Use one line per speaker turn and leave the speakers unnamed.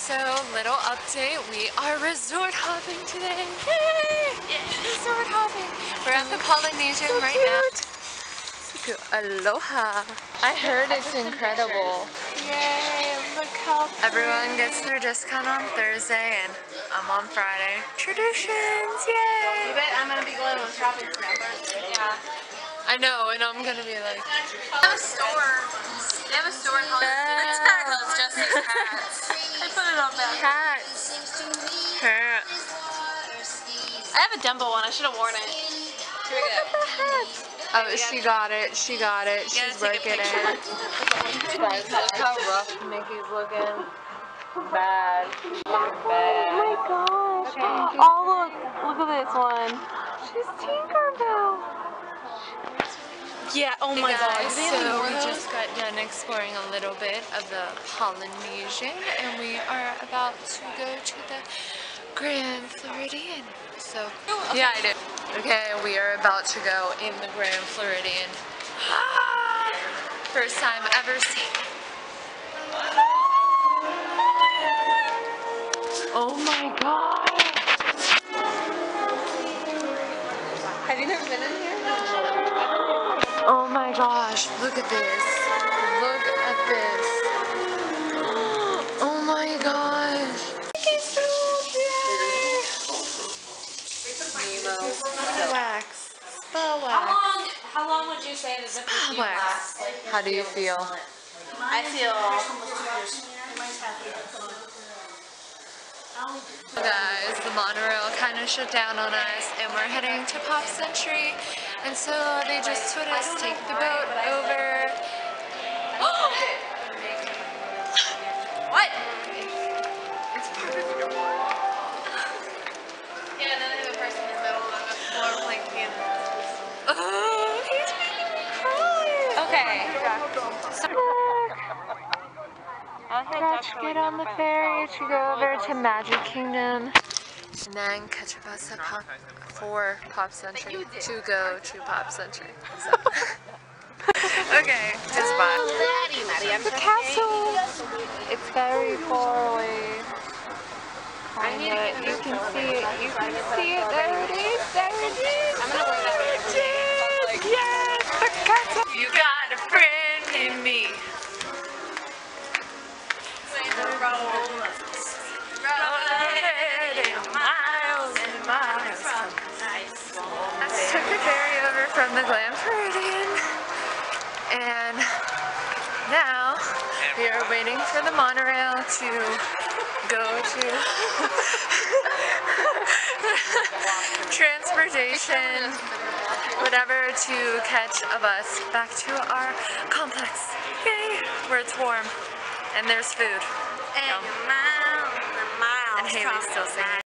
So, little update, we are resort hopping today. Yay! Resort hopping. We're at the Polynesian right now. So cute. Aloha. I heard it's incredible. Yay, look how everyone gets their discount on Thursday and I'm on Friday. Traditions, yay!
You bet I'm gonna be going on shopping forever. Yeah.
I know, and I'm gonna be like,
They have a store. They have a store called Justice Hats. I put it on back.
hats. Hats.
I have a Dumbo one. I should have worn it. Here we go.
Oh, she got it. She got it. She's working it. Guys, look how rough Mickey's looking. Bad. Bad.
Oh my gosh. Okay. Oh, look at this one.
She's Tinkerbell.
Yeah, oh my
Guys,
god.
so we just got done exploring a little bit of the Polynesian and we are about to go to the Grand Floridian. So, yeah, I did. Okay, we are about to go in the Grand Floridian. First time ever seen it. Oh my god!
Have you never been in here?
Oh my gosh, look at this. Look at this. Oh my gosh. It's so Nemo. Wax. Spa wax.
How long would you say the zipper
Spa wax.
lasts?
How do you feel?
I feel.
Guys, the monorail kind of shut down on us and we're heading to Pop Century. And so they just told us take the boat over.
What?
It's perfect.
Yeah, and then they have a person in the middle of the floor playing piano.
Oh, he's making me cry.
Okay.
Got to get on the ferry to go over to Magic Kingdom. And then catch a bus at for Pop Century to go to Pop Century. So. Okay, just bye. The castle! It's very far away. You can see it. You can see it. There it is. There it is.
I'm gonna wear that
There it is. Yes, the castle. You got a friend in me. Took the ferry over from the Grand Floridian, and now we are waiting for the monorail to go to transportation, whatever, to catch a bus back to our complex. Yay! Where it's warm and there's food. And Haley's still singing.